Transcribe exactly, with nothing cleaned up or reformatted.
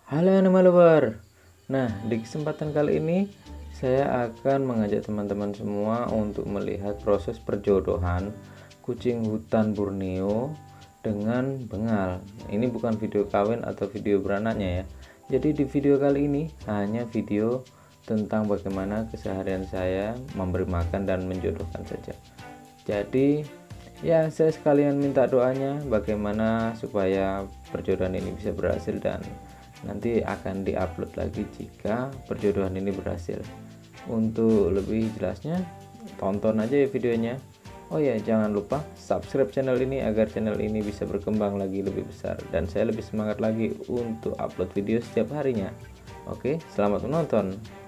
Halo animal lover. Nah, di kesempatan kali ini saya akan mengajak teman-teman semua untuk melihat proses perjodohan kucing hutan Borneo dengan bengal. Ini bukan video kawin atau video beranaknya ya. Jadi di video kali ini hanya video tentang bagaimana keseharian saya memberi makan dan menjodohkan saja. Jadi ya, saya sekalian minta doanya bagaimana supaya perjodohan ini bisa berhasil, dan nanti akan diupload lagi jika perjodohan ini berhasil. Untuk lebih jelasnya tonton aja ya videonya. Oh ya, jangan lupa subscribe channel ini agar channel ini bisa berkembang lagi lebih besar dan saya lebih semangat lagi untuk upload video setiap harinya. Oke, selamat menonton.